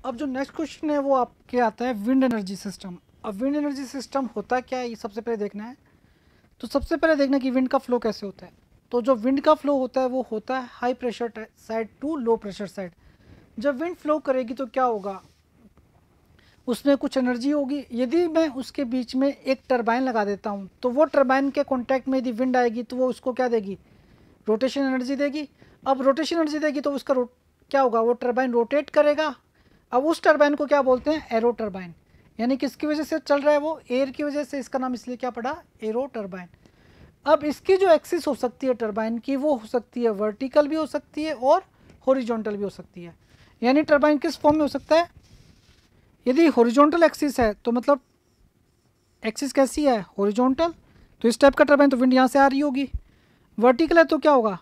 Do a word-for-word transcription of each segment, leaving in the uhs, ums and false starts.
अब जो next question है वो आपके आता है विंड एनर्जी सिस्टम। अब विंड एनर्जी सिस्टम होता क्या है ये सबसे पहले देखना है। तो सबसे पहले देखना कि विंड का फ्लो कैसे होता है। तो जो विंड का फ्लो होता है वो होता है high pressure side to low pressure side. जब विंड फ्लो करेगी तो क्या होगा, उसमें कुछ एनर्जी होगी। यदि मैं उसके बीच में एक टरबाइन लगा देता हूँ तो वो टरबाइन के कॉन्टैक्ट में यदि विंड आएगी तो वो उसको क्या देगी, रोटेशन एनर्जी देगी। अब रोटेशन एनर्जी देगी तो उसका क्या होगा, वो टरबाइन रोटेट करेगा। अब उस टरबाइन को क्या बोलते हैं, एरो टरबाइन। यानी किसकी वजह से चल रहा है, वो एयर की वजह से, इसका नाम इसलिए क्या पड़ा, एरो टरबाइन। अब इसकी जो एक्सिस हो सकती है टरबाइन की वो हो सकती है वर्टिकल भी हो सकती है और हॉरिजॉन्टल भी हो सकती है। यानी टरबाइन किस फॉर्म में हो सकता है, यदि हॉरिजॉन्टल एक्सिस है तो मतलब एक्सिस कैसी है, हॉरिजॉन्टल, तो इस टाइप का टरबाइन, तो विंड यहाँ से आ रही होगी। वर्टिकल है तो क्या होगा,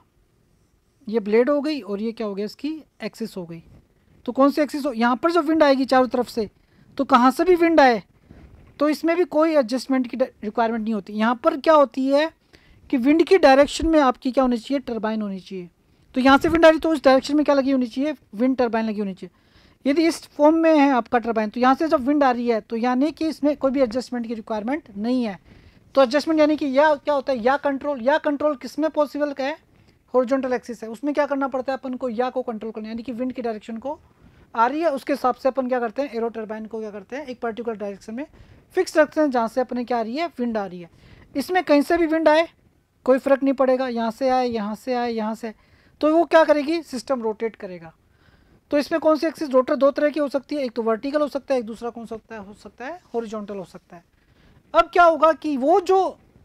ये ब्लेड हो गई और ये क्या हो गया, इसकी एक्सिस हो गई। तो कौन सी एक्सिस हो, यहाँ पर जो विंड आएगी चारों तरफ से, तो कहाँ से भी विंड आए तो इसमें भी कोई एडजस्टमेंट की रिक्वायरमेंट नहीं होती। यहाँ पर क्या होती है कि विंड की डायरेक्शन में आपकी क्या होनी चाहिए, टरबाइन होनी चाहिए। तो यहाँ से विंड आ रही तो उस डायरेक्शन में क्या लगी होनी चाहिए, विंड टरबाइन लगी होनी चाहिए। यदि इस फॉर्म में है आपका टरबाइन तो यहाँ से जब विंड आ रही है तो यानी कि इसमें कोई भी एडजस्टमेंट की रिक्वायरमेंट नहीं है। तो एडजस्टमेंट यानी कि या क्या होता है, या कंट्रोल, या कंट्रोल किस में पॉसिबल का है, हॉरिजॉन्टल एक्सिस है, उसमें क्या करना पड़ता है अपन को, या को कंट्रोल करना, यानी कि विंड की डायरेक्शन को आ रही है उसके हिसाब से अपन क्या करते हैं, एरो टरबाइन को क्या करते हैं, एक पर्टिकुलर डायरेक्शन में फिक्स रखते हैं जहाँ से अपने क्या आ रही है, विंड आ रही है। इसमें कहीं से भी विंड आए कोई फ़र्क नहीं पड़ेगा, यहाँ से आए, यहाँ से आए, यहाँ से, तो वो क्या करेगी, सिस्टम रोटेट करेगा। तो इसमें कौन सी एक्सिस, रोटर दो तरह की हो सकती है, एक तो वर्टिकल हो सकता है, एक दूसरा कौन सा सकता है, हो सकता है हॉरिजॉन्टल हो सकता है। अब क्या होगा कि वो जो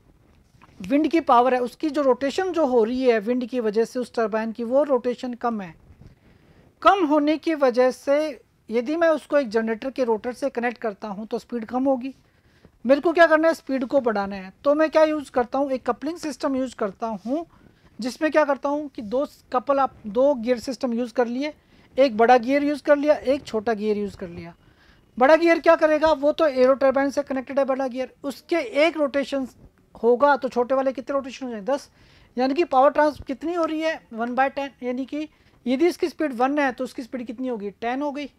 विंड की पावर है उसकी जो रोटेशन जो हो रही है विंड की वजह से उस टरबाइन की, वो रोटेशन कम है। कम होने की वजह से यदि मैं उसको एक जनरेटर के रोटर से कनेक्ट करता हूं तो स्पीड कम होगी। मेरे को क्या करना है, स्पीड को बढ़ाना है। तो मैं क्या यूज़ करता हूं, एक कपलिंग सिस्टम यूज़ करता हूं, जिसमें क्या करता हूं कि दो कपल आप दो गियर सिस्टम यूज़ कर लिए, एक बड़ा गियर यूज़ कर लिया, एक छोटा गियर यूज़ कर लिया। बड़ा गियर क्या करेगा, वो तो एरो टरबाइन से कनेक्टेड है बड़ा गियर, उसके एक रोटेशन होगा तो छोटे वाले कितने रोटेशन हो जाएंगे, दस। यानी कि पावर ट्रांस कितनी हो रही है, वन बाय टेन। यानी कि यदि इसकी स्पीड वन है तो उसकी स्पीड कितनी होगी, टेन हो गई।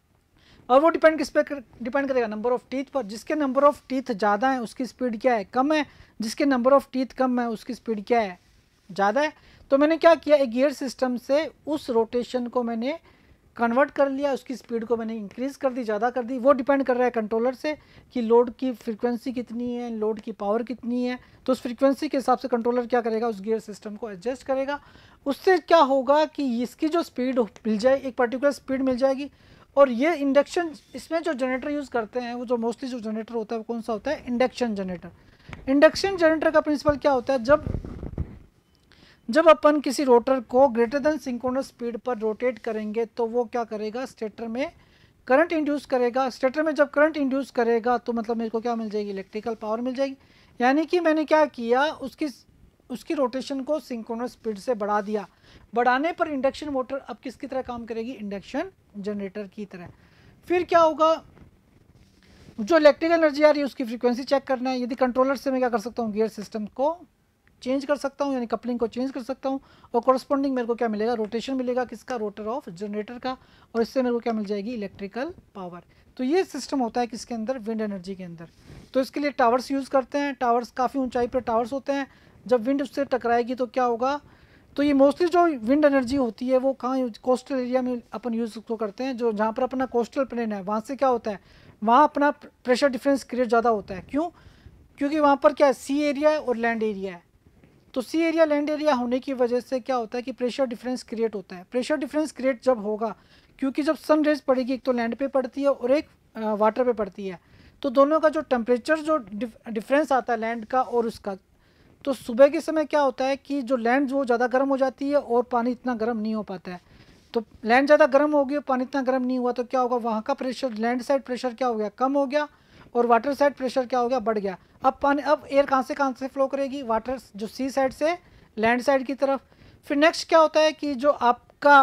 और वो डिपेंड किस पे कर, डिपेंड करेगा, नंबर ऑफ टीथ पर। जिसके नंबर ऑफ टीथ ज़्यादा है उसकी स्पीड क्या है, कम है। जिसके नंबर ऑफ टीथ कम है उसकी स्पीड क्या है, ज़्यादा है। तो मैंने क्या किया, एक गियर सिस्टम से उस रोटेशन को मैंने कन्वर्ट कर लिया, उसकी स्पीड को मैंने इंक्रीज़ कर दी, ज़्यादा कर दी। वो डिपेंड कर रहा है कंट्रोलर से कि लोड की फ्रीक्वेंसी कितनी है, लोड की पावर कितनी है। तो उस फ्रीक्वेंसी के हिसाब से कंट्रोलर क्या करेगा, उस गियर सिस्टम को एडजस्ट करेगा। उससे क्या होगा कि इसकी जो स्पीड मिल जाए, एक पर्टिकुलर स्पीड मिल जाएगी। और ये इंडक्शन, इसमें जो जनरेटर यूज़ करते हैं वो जो मोस्टली जो जनरेटर होता है वो कौन सा होता है, इंडक्शन जनरेटर। इंडक्शन जनरेटर का प्रिंसिपल क्या होता है, जब जब अपन किसी रोटर को ग्रेटर देन सिंक्रोनस स्पीड पर रोटेट करेंगे तो वो क्या करेगा, स्टेटर में करंट इंड्यूस करेगा। स्टेटर में जब करंट इंड्यूस करेगा तो मतलब मेरे को क्या मिल जाएगी, इलेक्ट्रिकल पावर मिल जाएगी। यानी कि मैंने क्या किया, उसकी उसकी रोटेशन को सिंक्रोनस स्पीड से बढ़ा दिया। बढ़ाने पर इंडक्शन मोटर अब किसकी तरह काम करेगी, इंडक्शन जनरेटर की तरह। फिर क्या होगा, जो इलेक्ट्रिकल एनर्जी आ रही है उसकी फ्रीक्वेंसी चेक करना है। यदि कंट्रोलर से मैं क्या कर सकता हूँ, गियर सिस्टम को चेंज कर सकता हूँ, यानी कपलिंग को चेंज कर सकता हूँ। और कॉरस्पॉन्डिंग मेरे को क्या मिलेगा, रोटेशन मिलेगा किसका, रोटर ऑफ जनरेटर का। और इससे मेरे को क्या मिल जाएगी, इलेक्ट्रिकल पावर। तो ये सिस्टम होता है किसके अंदर, विंड एनर्जी के अंदर। तो इसके लिए टावर्स यूज़ करते हैं। टावर्स काफ़ी ऊंचाई पर टावर्स होते हैं। जब विंड उससे टकराएगी तो क्या होगा, तो ये मोस्टली जो विंड एनर्जी होती है वो कहाँ, कोस्टल एरिया में अपन यूज़ उसको करते हैं। जो जहाँ पर अपना कोस्टल प्लेन है वहाँ से क्या होता है, वहाँ अपना प्रेशर डिफरेंस क्रिएट ज़्यादा होता है। क्यों, क्योंकि वहाँ पर क्या है, सी एरिया है और लैंड एरिया है। तो सी एरिया लैंड एरिया होने की वजह से क्या होता है कि प्रेशर डिफरेंस क्रिएट होता है। प्रेशर डिफरेंस क्रिएट जब होगा, क्योंकि जब सन रेज पड़ेगी, एक तो लैंड पे पड़ती है और एक वाटर पे पड़ती है, तो दोनों का जो टेम्परेचर जो डिफरेंस आता है लैंड का और उसका, तो सुबह के समय क्या होता है कि जो लैंड वो ज़्यादा गर्म हो जाती है और पानी इतना गर्म नहीं हो पाता है। तो लैंड ज़्यादा गर्म होगी और पानी इतना गर्म नहीं हुआ तो क्या होगा, वहाँ का प्रेशर, लैंड साइड प्रेशर क्या हो गया, कम हो गया, और वाटर साइड प्रेशर क्या हो गया, बढ़ गया। अब पानी, अब एयर कहाँ से कहाँ से फ्लो करेगी, वाटर जो सी साइड से लैंड साइड की तरफ। फिर नेक्स्ट क्या होता है कि जो आपका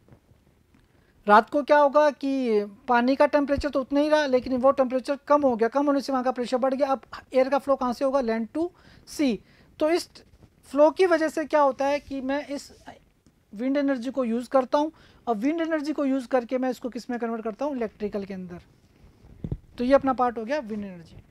रात को क्या होगा कि पानी का टेम्परेचर तो उतना ही रहा, लेकिन वो टेम्परेचर कम हो गया, कम होने से वहाँ का प्रेशर बढ़ गया। अब एयर का फ्लो कहाँ से होगा, लैंड टू सी। तो इस फ्लो की वजह से क्या होता है कि मैं इस विंड एनर्जी को यूज़ करता हूँ और विंड एनर्जी को यूज़ करके मैं इसको किस में कन्वर्ट करता हूँ, इलेक्ट्रिकल के अंदर। तो ये अपना पार्ट हो गया विंड एनर्जी।